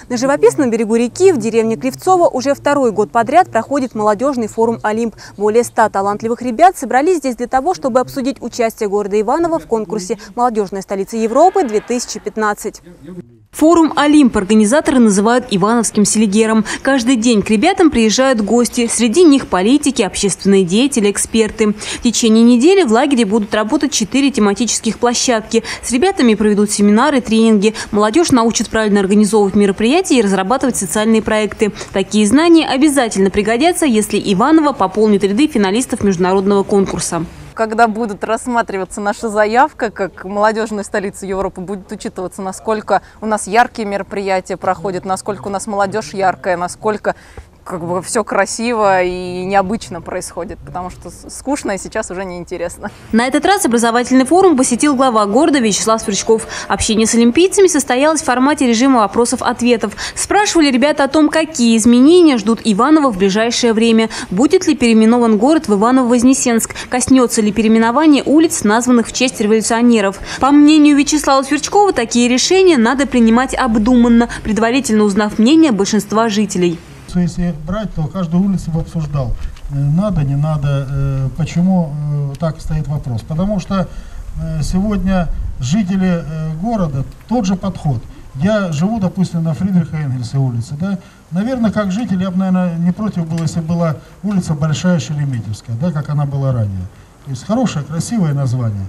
На живописном берегу реки в деревне Кривцово уже второй год подряд проходит молодежный форум «Олимп». Более 100 талантливых ребят собрались здесь для того, чтобы обсудить участие города Иваново в конкурсе «Молодежная столица Европы-2015». Форум «Олимп» организаторы называют ивановским селигером. Каждый день к ребятам приезжают гости. Среди них политики, общественные деятели, эксперты. В течение недели в лагере будут работать 4 тематических площадки. С ребятами проведут семинары, тренинги. Молодежь научит правильно организовывать мероприятия и разрабатывать социальные проекты. Такие знания обязательно пригодятся, если Иваново пополнит ряды финалистов международного конкурса. Когда будет рассматриваться наша заявка как молодежную столицу Европы, будет учитываться, насколько у нас яркие мероприятия проходят, насколько у нас молодежь яркая, насколько все красиво и необычно происходит, потому что скучно и сейчас уже неинтересно. На этот раз образовательный форум посетил глава города Вячеслав Сверчков. Общение с олимпийцами состоялось в формате режима вопросов-ответов. Спрашивали ребята о том, какие изменения ждут Иваново в ближайшее время. Будет ли переименован город в Иваново-Вознесенск? Коснется ли переименование улиц, названных в честь революционеров? По мнению Вячеслава Сверчкова, такие решения надо принимать обдуманно, предварительно узнав мнение большинства жителей. Если брать, то каждую улицу бы обсуждал, надо, не надо, почему так стоит вопрос. Потому что сегодня жители города тот же подход. Я живу, допустим, на Фридриха Энгельса улице, да? Наверное, как житель, я бы, наверное, не против был, если была улица Большая Шереметьевская, да, как она была ранее. То есть хорошее, красивое название.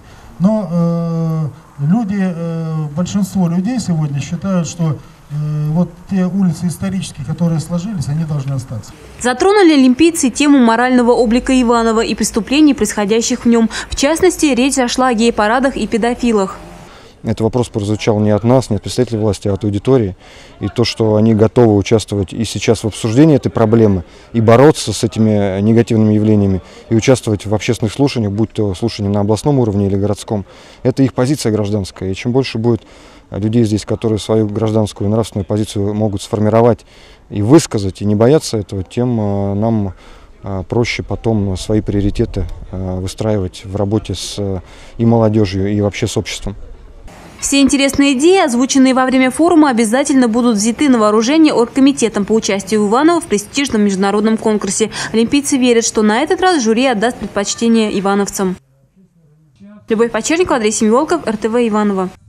Но большинство людей сегодня считают, что вот те улицы исторические, которые сложились, они должны остаться. Затронули олимпийцы тему морального облика Иванова и преступлений, происходящих в нем. В частности, речь зашла о гей-парадах и педофилах. Этот вопрос прозвучал не от нас, не от представителей власти, а от аудитории. И то, что они готовы участвовать и сейчас в обсуждении этой проблемы, и бороться с этими негативными явлениями, и участвовать в общественных слушаниях, будь то слушания на областном уровне или городском, это их позиция гражданская. И чем больше будет людей здесь, которые свою гражданскую и нравственную позицию могут сформировать и высказать, и не бояться этого, тем нам проще потом свои приоритеты выстраивать в работе с и молодежью, и вообще с обществом. Все интересные идеи, озвученные во время форума, обязательно будут взяты на вооружение оргкомитетом по участию Иванова в престижном международном конкурсе. Олимпийцы верят, что на этот раз жюри отдаст предпочтение ивановцам. Любовь Почерникова, Андрей Семиволков, РТВ Иваново.